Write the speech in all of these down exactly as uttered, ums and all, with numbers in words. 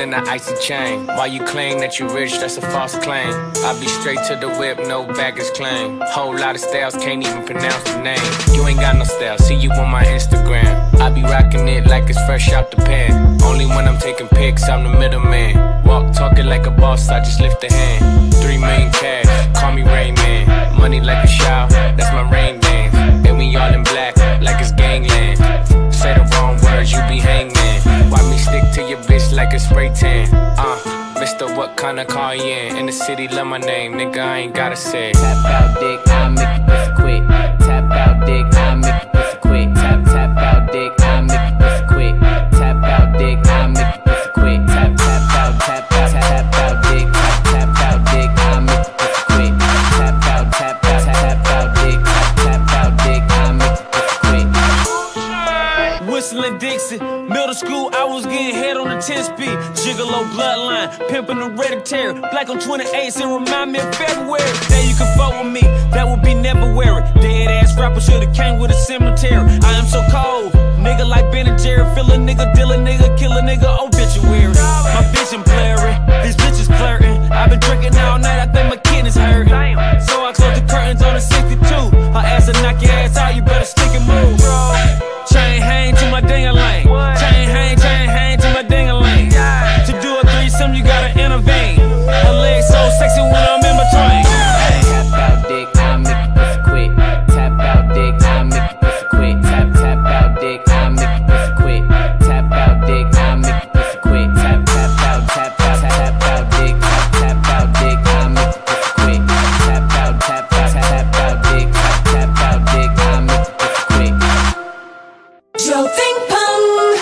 and an icy chain. While you claim that you rich, that's a false claim. I be straight to the whip, no baggage claim. Whole lot of styles, can't even pronounce the name. You ain't got no style, see you on my Instagram. I be rocking it like it's fresh out the pan. Only when I'm taking pics, I'm the middleman. Walk talking like a boss, I just lift a hand. Three million cash, call me Rain Man. Money like a shower, that's my rain dance. And we all in black, like it's gangland. Say the wrong words, you be hangman. Why me stick to your bitch like a spray tan? Uh, Mister What kind of car you in? In the city, love my name, nigga, I ain't gotta say it. Tap out dick, I'll make you pussy quick. Tap out dick, I'll make you pussy quick. Tap, tap out dick, I'll make you pussy quick. Tap out dick, I'll make you pussy quick. Tap, tap out, tap out, tap out dick. Tap, tap out dick, I'll make you pussy quick. Tap out, tap out, tap out dick. Tap, tap out dick, I'll make you pussy quick. Whistling Dixie, middle school, I was getting head on the ten speed. Gigolo bloodline, pimpin' hereditary. Black on twenty-eights and remind me of February. Then you can fuck with me, that would be never weary. Dead ass rapper should've came with a cemetery. I am so cold, nigga like Ben and Jerry. Fill a nigga, deal a nigga, kill a nigga, obituary. My bitch and blurry, these bitches flirting. I've been drinking all night, I think my kidneys hurting. So I close the curtains on the sixty-two. Her ass will knock your ass out, you better stick and move. Chain hang to my ding-a-ling. Chain hang, chain hang to my ding-a-ling. To do a threesome, you gotta intervene. Her legs so sexy when I'm in between. Tap out dick, I'll make you pussy quick. Tap out dick, I'll make you pussy quick. Tap, tap out dick, I'll make you pussy quick. Tap out dick, I'll make you pussy quick. Tap, tap out, tap out, tap out dick. Tap, tap out dick, I'll make you pussy quick. Tap out, tap out, tap out dick. Tap, tap out dick, I'll make you pussy quick. Joe Ping Pong.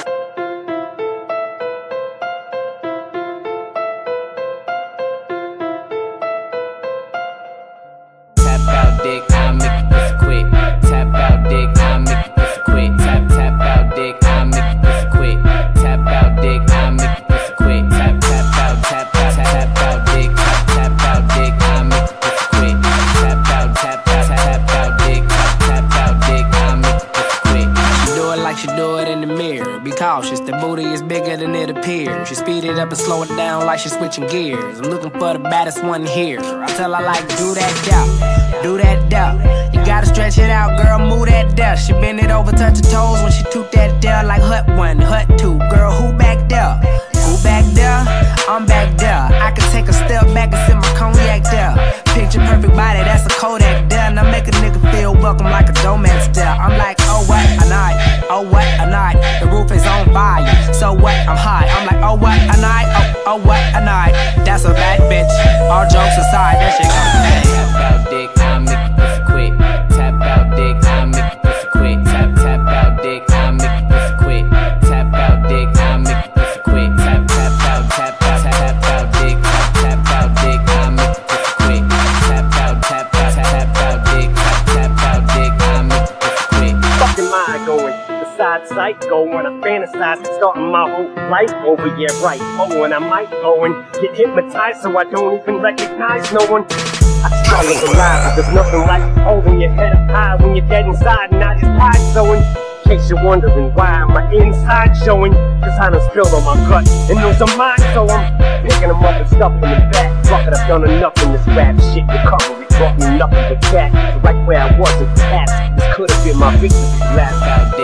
Tap out dick, I'll make you pussy quick. Tap out dick, I'll make you pussy quick. Tap, tap out dick, I'll make you pussy quick. Tap out dick, I'll make you pussy quick. Tap, tap out, tap out, tap out dick. Tap, tap out dick, I'll make you pussy quick. Tap out, tap out, tap out dick. Tap, tap out dick, I'll make you pussy quick. She do it like she do it in the mirror. Be cautious, the booty is bigger than it appears. She speed it up and slow it down like she switching gears. I'm looking for the baddest one here. I tell her like, do that doubt, do that doubt. You gotta stretch it out, girl, move that doubt. She bend it over, touch her toes when she toot that down like hut one, hut two. Girl, who back there? Who back there? I'm back there. I can take a step back and sip my cognac there. Picture perfect body, that's a Kodak there. Now make a nigga feel welcome like a Domex there. I'm like, oh what a night, oh what a night. The roof is on fire, so what, I'm high. I'm like, oh what a night, oh, oh what a night. That's a bad bitch, all jokes aside, that shit goes. Tap out dick, I'll make you pussy quick. Tap out dick, I'll make you pussy quick. Tap, tap out dick, I'll make you pussy quick. Tap out dick, I'll make you pussy quick. Tap, tap out, tap out, tap out dick. Tap, tap out dick, I'll make you pussy quick. Tap out, tap out, tap out dick. Tap, tap out dick, I'll make you pussy quick. Fucking mind going, besides psycho when I fantasize, starting my whole life over, yeah right. Oh, and I might go and get hypnotized so I don't even recognize no one. I struggle to lie, but there's nothing like holding your head up high when you're dead inside and I just hide. So in case you're wondering why my inside showing, cause I done spilled on my gut and those are mine, so I'm picking them up and stuffing them back. Fuck it, I've done enough in this rap shit. Recovery brought me nothing but that. Right where I was in the past, this could've been my victory lap out.